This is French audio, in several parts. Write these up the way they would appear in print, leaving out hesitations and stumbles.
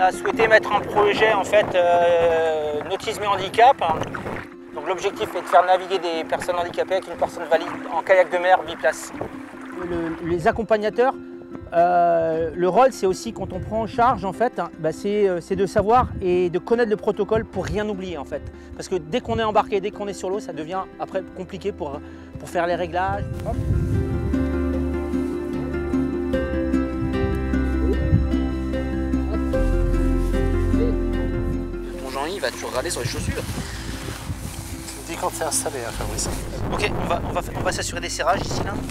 a souhaité mettre un projet en fait nautisme et handicap. Donc l'objectif est de faire naviguer des personnes handicapées avec une personne valide en kayak de mer biplace. Les accompagnateurs, le rôle c'est aussi quand on prend en charge en fait, c'est de savoir et de connaître le protocole pour rien oublier en fait. Parce que dès qu'on est embarqué, dès qu'on est sur l'eau, ça devient après compliqué pour faire les réglages. Hop. Mon Jean-Yves va toujours regarder sur les chaussures. Dis quand t'es installé, hein, Fabrice. Ok, on va s'assurer des serrages ici là.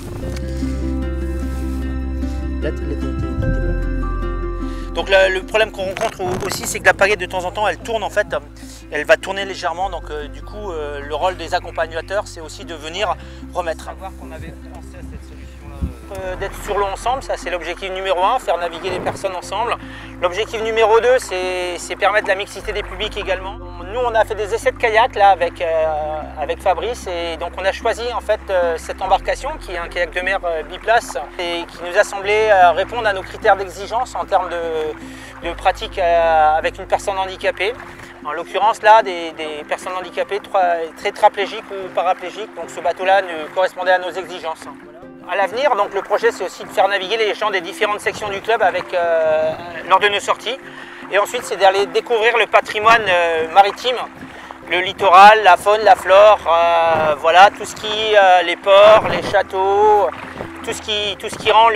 Là, t'es bon. Donc le problème qu'on rencontre aussi, c'est que la pagaie de temps en temps, elle tourne en fait, elle va tourner légèrement. Donc du coup, le rôle des accompagnateurs, c'est aussi de venir remettre. Savoir qu'on avait pensé à cette solution-là. D'être sur l'eau ensemble, ça c'est l'objectif numéro 1, faire naviguer les personnes ensemble. L'objectif numéro 2, c'est permettre la mixité des publics également. Nous, on a fait des essais de kayak là avec Fabrice et donc on a choisi en fait cette embarcation qui est un kayak de mer biplace et qui nous a semblé répondre à nos critères d'exigence en termes de pratique avec une personne handicapée. En l'occurrence là, des personnes handicapées tétraplégiques ou paraplégiques, donc ce bateau-là correspondait à nos exigences. À l'avenir, donc le projet c'est aussi de faire naviguer les gens des différentes sections du club lors de nos sorties. Et ensuite, c'est d'aller découvrir le patrimoine maritime, le littoral, la faune, la flore, voilà, tout ce qui, les ports, les châteaux, tout ce qui rend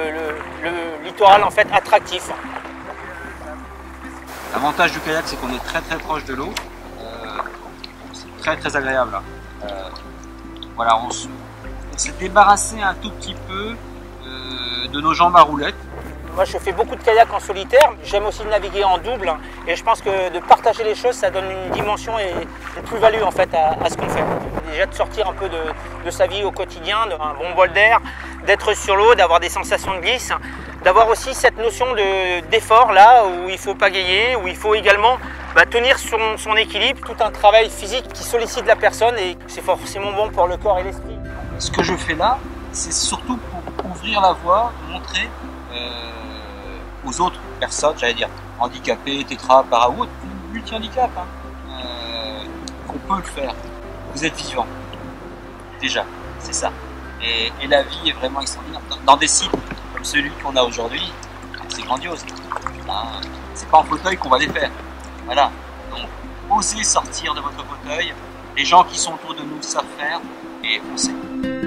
le littoral en fait attractif. L'avantage du kayak, c'est qu'on est très proche de l'eau. C'est très agréable. Voilà, on s'est débarrassé un tout petit peu de nos jambes à roulettes. Moi, je fais beaucoup de kayak en solitaire. J'aime aussi naviguer en double. Et je pense que de partager les choses, ça donne une dimension et une plus-value en fait à ce qu'on fait. Déjà de sortir un peu de sa vie au quotidien, d'un bon bol d'air, d'être sur l'eau, d'avoir des sensations de glisse, d'avoir aussi cette notion d'effort là où il faut pagayer, où il faut également tenir son équilibre. Tout un travail physique qui sollicite la personne et c'est forcément bon pour le corps et l'esprit. Ce que je fais là, c'est surtout pour ouvrir la voie, montrer aux autres personnes, j'allais dire handicapées, tétra, para ou autres, multi-handicap, qu'on peut le faire. Vous êtes vivant, déjà, c'est ça. Et la vie est vraiment extraordinaire. Dans des sites comme celui qu'on a aujourd'hui, c'est grandiose. C'est pas en fauteuil qu'on va les faire. Voilà. Donc, osez sortir de votre fauteuil. Les gens qui sont autour de nous savent faire et on sait.